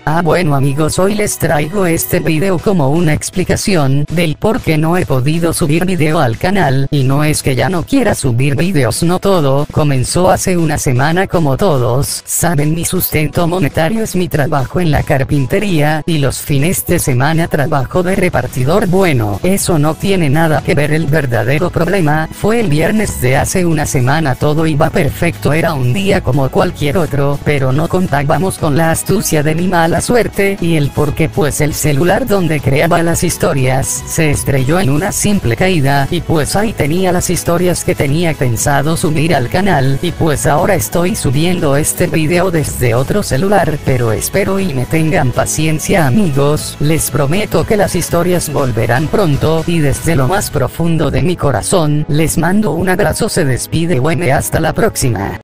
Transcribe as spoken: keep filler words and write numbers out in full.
Ah bueno amigos, hoy les traigo este video como una explicación del por qué no he podido subir video al canal, y no es que ya no quiera subir videos, no, todo comenzó hace una semana. Como todos saben, mi sustento monetario es mi trabajo en la carpintería, y los fines de semana trabajo de repartidor. Bueno, eso no tiene nada que ver. El verdadero problema fue el viernes de hace una semana. Todo iba perfecto, era un día como cualquier otro, pero no contábamos con la astucia de mi mala suerte y el porqué, pues el celular donde creaba las historias se estrelló en una simple caída, y pues ahí tenía las historias que tenía pensado subir al canal, y pues ahora estoy subiendo este video desde otro celular, pero espero y me tengan paciencia amigos. Les prometo que las historias volverán pronto, y desde lo más profundo de mi corazón les mando un abrazo. Se despide Wene, hasta la próxima.